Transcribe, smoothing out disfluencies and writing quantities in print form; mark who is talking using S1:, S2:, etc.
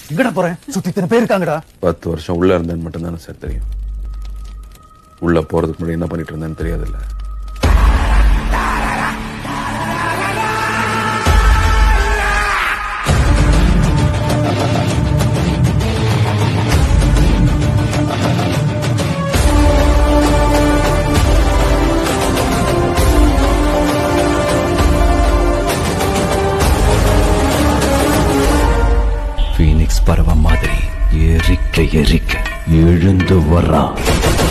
S1: எங்கடா போறேன்? சுத்தி இத்தனை பேர் இருக்காங்கடா.
S2: 10 வருஷம் உள்ள இருந்தேன்னு மட்டும் தானே சார் தெரியும். உள்ள போறதுக்கு முன்னாடி என்ன பண்ணிட்டு இருந்தேன்னு தெரியாதுல்ல.
S3: பீனிக்ஸ் பறவை மாதிரி எரிக்க எரிக்க எழுந்து வர்றான்.